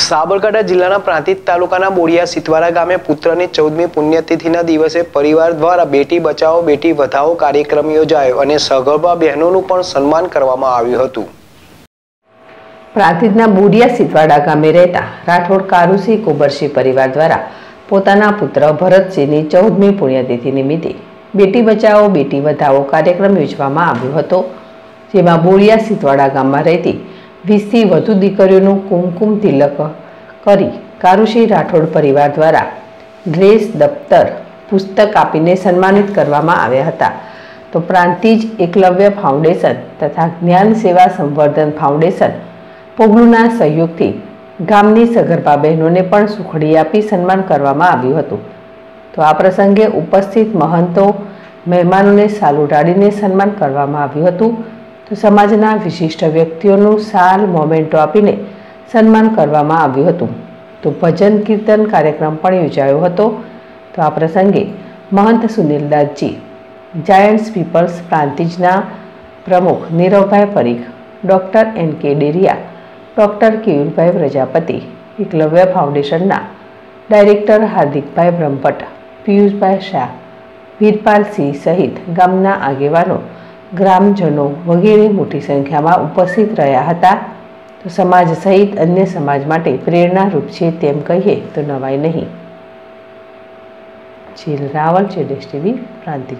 સાબરકાંઠા જિલ્લાના પ્રાંતિજ તાલુકાના બોડિયા સિતવારા ગામે પુત્રની 14મી પુણ્યતિથિના દિવસે પરિવાર દ્વારા બેટી બચાવો બેટી વધાવો કાર્યક્રમ યોજાયો અને સગર્ભા બહેનોનું પણ સન્માન કરવામાં આવ્યું હતું। પ્રાંતિજના બોડિયા સિતવારા ગામે રહેતા રાઠોડ કારુસિંહ કુબરસિંહ પરિવાર દ્વારા પોતાના પુત્ર ભરતસિંહની 14મી પુણ્યતિથિ નિમિત્તે બેટી બચાવો બેટી વધાવો કાર્યક્રમ યોજવામાં આવ્યો હતો, જેમાં બોડિયા સિતવારા ગામમાં રહેતી 20થી વધુ દીકરીઓનું કુમકુમ તિલક કરી કારુસિંહ રાઠોડ પરિવાર દ્વારા ડ્રેસ, દફતર, પુસ્તક આપીને સન્માનિત કરવામાં આવ્યા હતા। તો પ્રાંતિજ એકલવ્ય ફાઉન્ડેશન તથા જ્ઞાન સેવા સંવર્ધન ફાઉન્ડેશન પોગલુના સહયોગથી ગામની સગર્ભા બહેનોને પણ સુખડી આપી સન્માન કરવામાં આવ્યું હતું। તો આ પ્રસંગે ઉપસ્થિત મહંતો મહેમાનોને સાલ ઉડાડીને સન્માન કરવામાં આવ્યું હતું। તો સમાજના વિશિષ્ટ વ્યક્તિઓનું સાલ મોમેન્ટો આપીને સન્માન કરવામાં આવ્યું હતું। તો ભજન કીર્તન કાર્યક્રમ પણ યોજાયો હતો। તો આ પ્રસંગે મહંત સુનિલદાસજી, જાયન્ટ્સ પીપલ્સ પ્રાંતિજના પ્રમુખ Niravbhai Parikh, doctor N.K. Dariya, doctor Keyurbhai Prajapati, Eklavya ફાઉન્ડેશનના ડાયરેક્ટર હાર્દિકભાઈ બ્રહ્મભટ્ટ, પિયુષભાઈ શાહ, વીરપાલસિંહ સહિત ગામના આગેવાનો, ગ્રામજનો વગેરે મોટી સંખ્યામાં ઉપસ્થિત રહ્યા હતા। તો સમાજ સહિત અન્ય સમાજ માટે પ્રેરણારૂપ છે તેમ કહીએ તો નવાય નહીં। જીલ રાવલ, જેડેશ ટીવી, પ્રાંતિજ।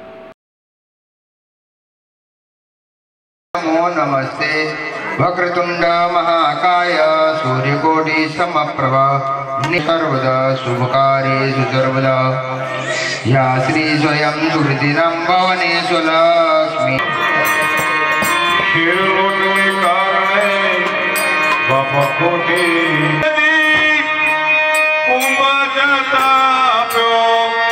નમસ્તે વક્રતુંડ મહાકાય સૂર્યકોટિ સમપ્રભ સર્વદા શુભકાર્યેષુ સર્વદા યા શ્રી સ્વયં સુરતિનામ ભવનેષુ લક્ષ્મી ખેડૂતને કારણે બાપકોટી કુંભ જતા